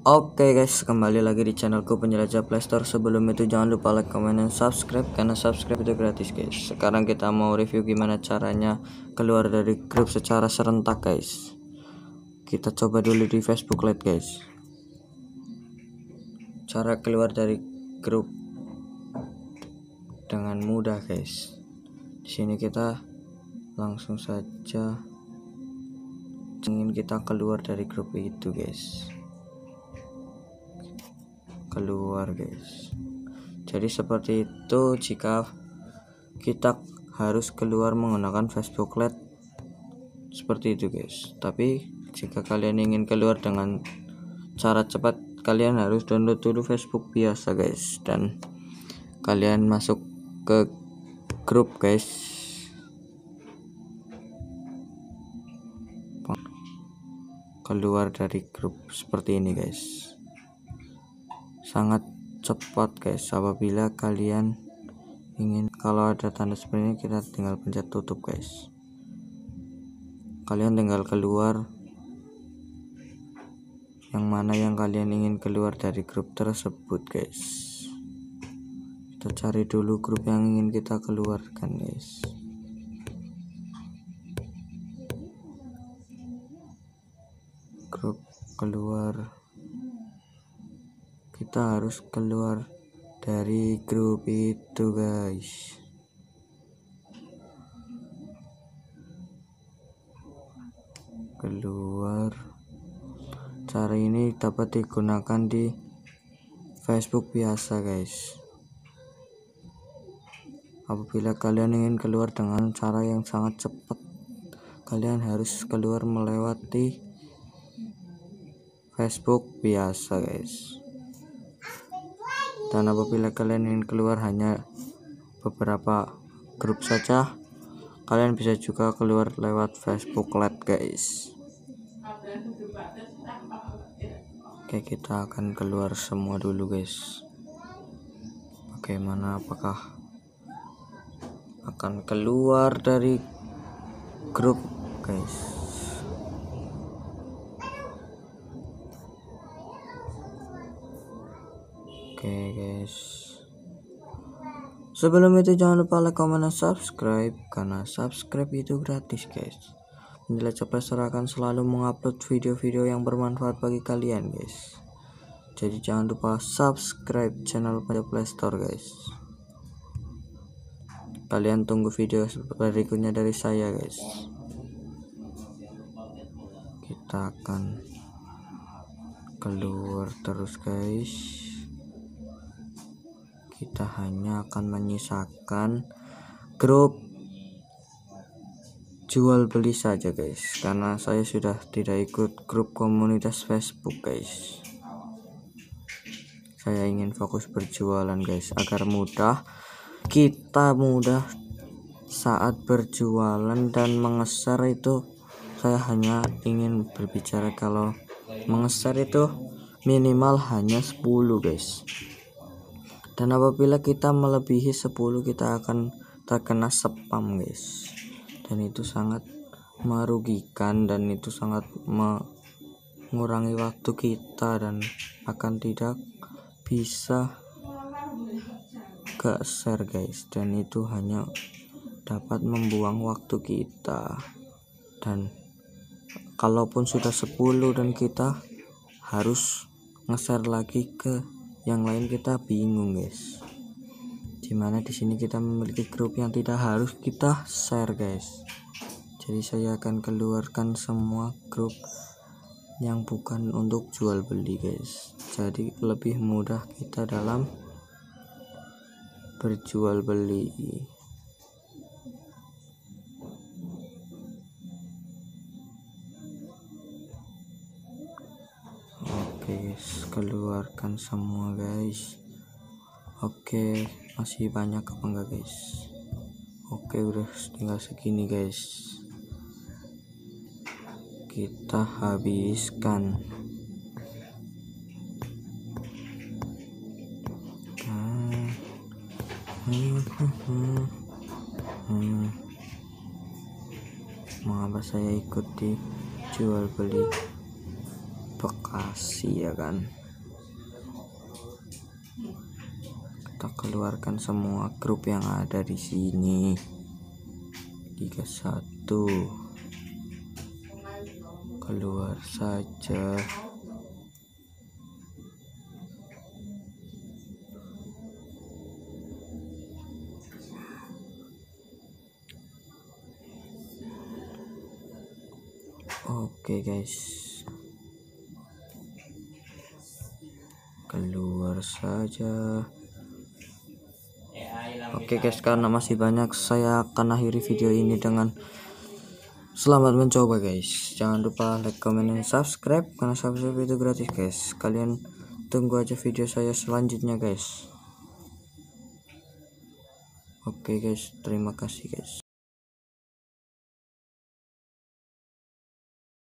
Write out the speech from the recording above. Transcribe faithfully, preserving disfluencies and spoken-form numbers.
Oke guys, kembali lagi di channelku Penjelajah Playstore. Sebelum itu jangan lupa like, comment, dan subscribe, karena subscribe itu gratis guys. Sekarang kita mau review gimana caranya keluar dari grup secara serentak guys. Kita coba dulu di Facebook Lite guys. Cara keluar dari grup dengan mudah guys. Di sini kita langsung saja ingin kita keluar dari grup itu guys. Keluar guys, jadi seperti itu. Jika kita harus keluar menggunakan Facebook Lite seperti itu guys. Tapi jika kalian ingin keluar dengan cara cepat, kalian harus download dulu Facebook biasa guys, dan kalian masuk ke grup guys. Keluar dari grup seperti ini guys, sangat cepat guys. Apabila kalian ingin, kalau ada tanda seperti ini, kita tinggal pencet tutup guys. Kalian tinggal keluar yang mana yang kalian ingin keluar dari grup tersebut guys. Kita cari dulu grup yang ingin kita keluarkan guys. Grup keluar, kita harus keluar dari grup itu guys. Keluar. Cara ini dapat digunakan di Facebook biasa guys. Apabila kalian ingin keluar dengan cara yang sangat cepat, kalian harus keluar melewati Facebook biasa guys. Dan apabila kalian ingin keluar hanya beberapa grup saja, kalian bisa juga keluar lewat Facebook Lite guys. Oke, kita akan keluar semua dulu guys. Bagaimana, apakah akan keluar dari grup guys? Oke guys, sebelum itu jangan lupa like, comment, dan subscribe, karena subscribe itu gratis guys. Penjelajah Playstore akan selalu mengupload video-video yang bermanfaat bagi kalian guys. Jadi jangan lupa subscribe channel Penjelajah Playstore guys. Kalian tunggu video berikutnya dari saya guys. Kita akan keluar terus guys. Kita hanya akan menyisakan grup jual beli saja guys, karena saya sudah tidak ikut grup komunitas Facebook guys. Saya ingin fokus berjualan guys, agar mudah kita mudah saat berjualan dan mengeser. Itu saya hanya ingin berbicara kalau mengeser itu minimal hanya sepuluh guys. Dan apabila kita melebihi sepuluh, kita akan terkena spam guys. Dan itu sangat merugikan, dan itu sangat mengurangi waktu kita, dan akan tidak bisa ke share guys. Dan itu hanya dapat membuang waktu kita. Dan kalaupun sudah sepuluh dan kita harus nge-share lagi ke yang lain, kita bingung guys. Dimana di sini kita memiliki grup yang tidak harus kita share guys. Jadi saya akan keluarkan semua grup yang bukan untuk jual beli guys. Jadi lebih mudah kita dalam berjual beli. Oke guys, keluarkan semua guys. Oke, masih banyak apa enggak guys? Oke, udah tinggal segini guys. Kita habiskan. Mengapa saya ikuti jual beli Bekasi ya kan. Kita keluarkan semua grup yang ada di sini. tiga satu keluar saja. Oke guys, keluar saja. Oke guys, karena masih banyak, saya akan akhiri video ini dengan selamat mencoba guys. Jangan lupa like, comment, dan subscribe, karena subscribe itu gratis guys. Kalian tunggu aja video saya selanjutnya guys. Oke guys, terima kasih guys.